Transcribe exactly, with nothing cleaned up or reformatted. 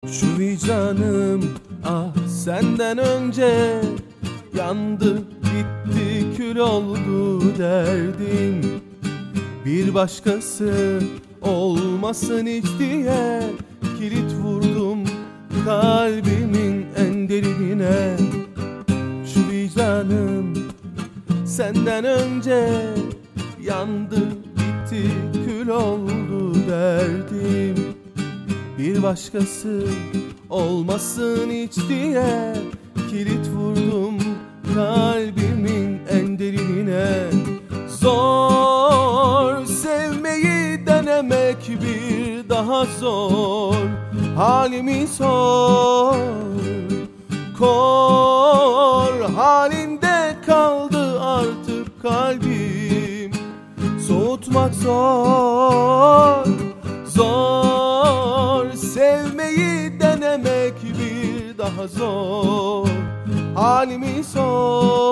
Şu vicdanım ah senden önce yandı gitti, kül oldu derdim. Bir başkası olmasın hiç diye kilit vurdum kalbimin en derinine. Şu vicdanım senden önce yandı gitti, kül oldu derdim. Bir başkası olmasın hiç diye kilit vurdum kalbimin en derinine. Zor sevmeyi denemek, bir daha zor halimi sor. Kor halinde kaldı artık kalbim, soğutmak zor. Zor sevmeyi denemek, bir daha zor halimi sor.